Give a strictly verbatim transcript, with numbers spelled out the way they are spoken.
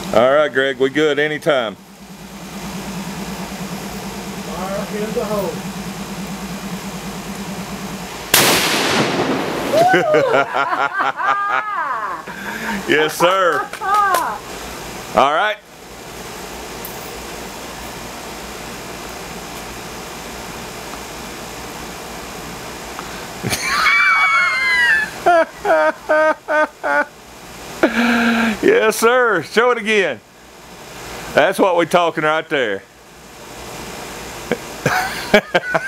All right, Greg, we good anytime. Fire in the hole. Yes, sir. All right. Yes, sir. Show it again. That's what we're talking right there.